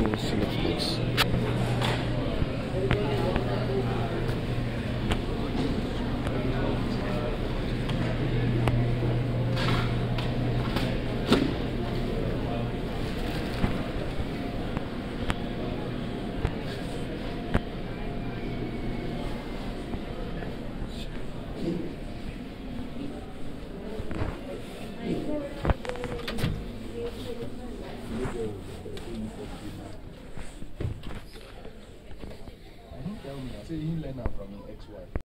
Sydney Cineplex. Tell me, I say he learn from his ex-wife.